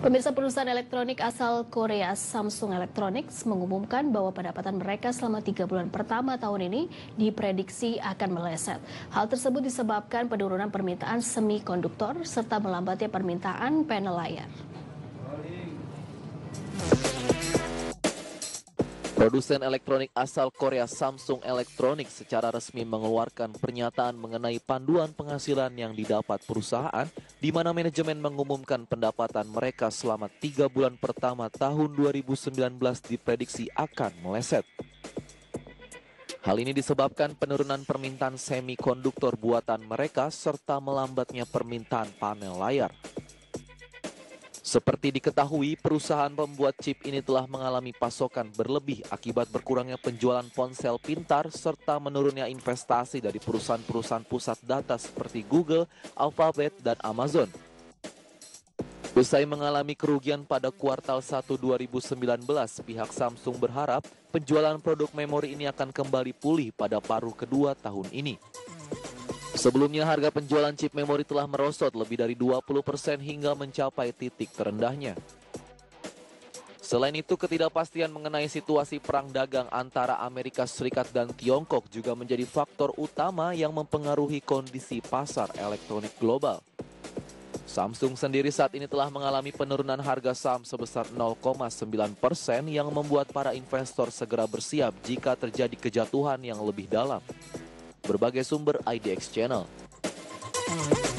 Pemirsa, perusahaan elektronik asal Korea Samsung Electronics mengumumkan bahwa pendapatan mereka selama 3 bulan pertama tahun ini diprediksi akan meleset. Hal tersebut disebabkan penurunan permintaan semikonduktor serta melambatnya permintaan panel layar. Produsen elektronik asal Korea Samsung Electronics secara resmi mengeluarkan pernyataan mengenai panduan penghasilan yang didapat perusahaan, di mana manajemen mengumumkan pendapatan mereka selama 3 bulan pertama tahun 2019 diprediksi akan meleset. Hal ini disebabkan penurunan permintaan semikonduktor buatan mereka serta melambatnya permintaan panel layar. Seperti diketahui, perusahaan pembuat chip ini telah mengalami pasokan berlebih akibat berkurangnya penjualan ponsel pintar serta menurunnya investasi dari perusahaan-perusahaan pusat data seperti Google, Alphabet, dan Amazon. Usai mengalami kerugian pada kuartal 1 2019, pihak Samsung berharap penjualan produk memori ini akan kembali pulih pada paruh kedua tahun ini. Sebelumnya harga penjualan chip memori telah merosot lebih dari 20% hingga mencapai titik terendahnya. Selain itu, ketidakpastian mengenai situasi perang dagang antara Amerika Serikat dan Tiongkok juga menjadi faktor utama yang mempengaruhi kondisi pasar elektronik global. Samsung sendiri saat ini telah mengalami penurunan harga saham sebesar 0,9% yang membuat para investor segera bersiap jika terjadi kejatuhan yang lebih dalam. Berbagai sumber IDX Channel.